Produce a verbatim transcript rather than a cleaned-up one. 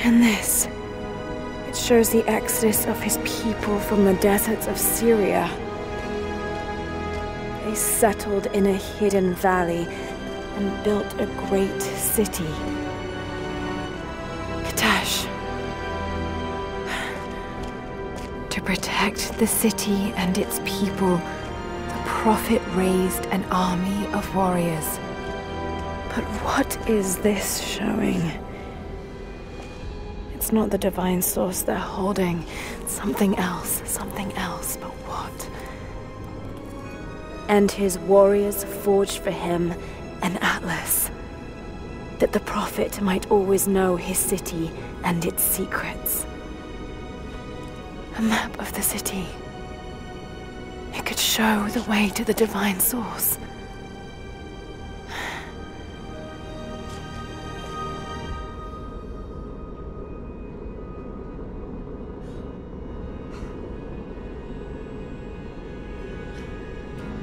And this, it shows the exodus of his people from the deserts of Syria. They settled in a hidden valley and built a great city. Katash. To protect the city and its people, the Prophet raised an army of warriors. But what is this showing? It's not the divine source they're holding. Something else, something else, but what? And his warriors forged for him an atlas, that the Prophet might always know his city and its secrets. A map of the city. It could show the way to the divine source.